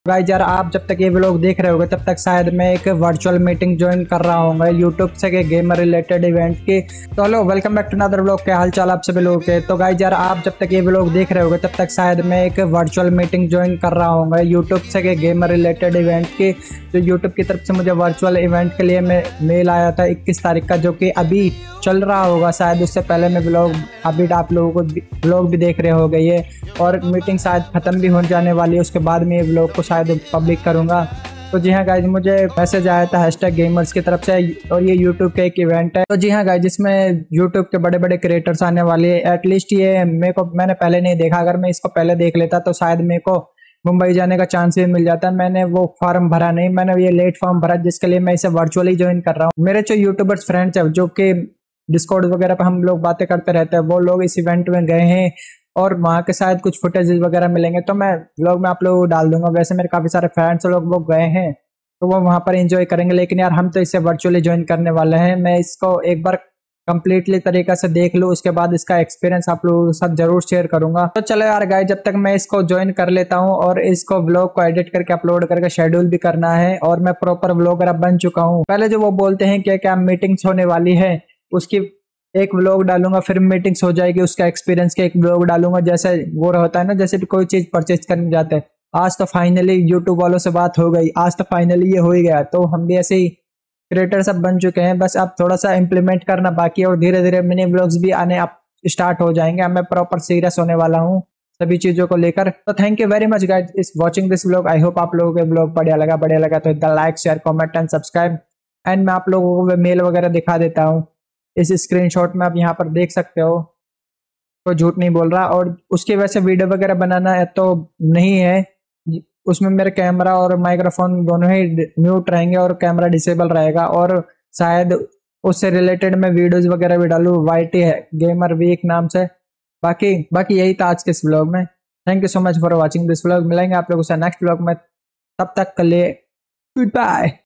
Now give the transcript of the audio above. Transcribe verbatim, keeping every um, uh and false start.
Guys यार, आप जब तक ये व्लॉग देख रहे होगे तब तक शायद मैं एक वर्चुअल मीटिंग ज्वाइन कर रहा हूँ यूट्यूब से के गेमर रिलेटेड इवेंट की। तो hello, welcome back to another vlog. क्या हाल चाल आप सभी लोगों के। तो गाइस यार, आप जब तक ये व्लॉग देख रहे होगे तब तक शायद मैं एक वर्चुअल मीटिंग ज्वाइन कर रहा हूँ यूट्यूब से के गेमर रिलेटेड इवेंट की। तो यूट्यूब की तरफ से मुझे वर्चुअल इवेंट के लिए मैं मेल आया था इक्कीस तारीख का, जो कि अभी चल रहा होगा शायद। उससे पहले मैं व्लॉग अभी आप लोगों को व्लॉग भी देख रहे होगे ये, और मीटिंग शायद खत्म भी हो जाने वाली है। उसके बाद में ये व्लॉग को शायद पब्लिक करूंगा। तो जी हाँ गाइज, मुझे मैसेज आया था हैशटैग गेमर्स की तरफ से, और ये यूट्यूब का एक इवेंट है। तो जी हाँ गाइज, जिसमें यूट्यूब के बड़े बड़े क्रिएटर्स आने वाले हैं। एटलीस्ट ये मेरे को मैंने पहले नहीं देखा, अगर मैं इसको पहले देख लेता तो शायद मेरे को मुंबई जाने का चांस भी मिल जाता है। मैंने वो फॉर्म भरा नहीं, मैंने ये लेट फॉर्म भरा, जिसके लिए मैं इसे वर्चुअली ज्वाइन कर रहा हूँ। मेरे जो यूट्यूबर्स फ्रेंड्स है, जो कि डिस्कॉर्ड वगैरह पे हम लोग बातें करते रहते हैं, वो लोग इस इवेंट में गए हैं और वहाँ के शायद कुछ फुटेजेस वगैरह मिलेंगे, तो मैं व्लॉग में आप लोगों को डाल दूंगा। वैसे मेरे काफी सारे फ्रेंड्स लोग वो गए हैं, तो वो वहाँ पर एंजॉय करेंगे। लेकिन यार, हम तो इसे वर्चुअली ज्वाइन करने वाले हैं। मैं इसको एक बार कंप्लीटली तरीका से देख लूँ, उसके बाद इसका एक्सपीरियंस आप लोगों के साथ जरूर शेयर करूंगा। तो चलो यार गाइस, जब तक मैं इसको ज्वाइन कर लेता हूँ, और इसको व्लॉग को एडिट करके अपलोड करके शेड्यूल भी करना है, और मैं प्रॉपर व्लॉगर अब बन चुका हूँ। पहले जो वो बोलते हैं कि क्या मीटिंग्स होने वाली है, उसकी एक व्लॉग डालूंगा, फिर मीटिंग्स हो जाएगी, उसका एक्सपीरियंस के एक व्लॉग डालूंगा। जैसे वो होता है ना, जैसे कोई चीज परचेज करने जाते हैं। आज तो फाइनली यूट्यूब वालों से बात हो गई, आज तो फाइनली ये हो ही गया। तो हम भी ऐसे ही क्रिएटर सब बन चुके हैं, बस अब थोड़ा सा इम्प्लीमेंट करना बाकी है, और धीरे धीरे मिनी व्लॉग्स भी आने अब स्टार्ट हो जाएंगे। अब मैं प्रॉपर सीरियस होने वाला हूँ सभी चीजों को लेकर। तो thank you very much guys इस watching this vlog. I hope आप लोगों के व्लॉग बढ़िया लगा बढ़िया लगा तो इतना like share comment and subscribe. And मैं आप लोगों को मेल वगैरह दिखा देता हूँ इस स्क्रीनशॉट में, आप यहाँ पर देख सकते हो। तो झूठ नहीं बोल रहा, और उसकी वजह से वीडियो वगैरह बनाना है तो नहीं है। उसमें मेरे कैमरा और माइक्रोफोन दोनों ही म्यूट रहेंगे, और कैमरा डिसेबल रहेगा, और शायद उससे रिलेटेड मैं वीडियोस वगैरह भी डालूँ वाई टी है गेमर वीक नाम से। बाकी बाकी यही था आज के इस व्लॉग में। Thank you so much for watching this vlog. मिलेंगे आप लोगों से नेक्स्ट व्लॉग में, तब तक के लिए गुड बाय।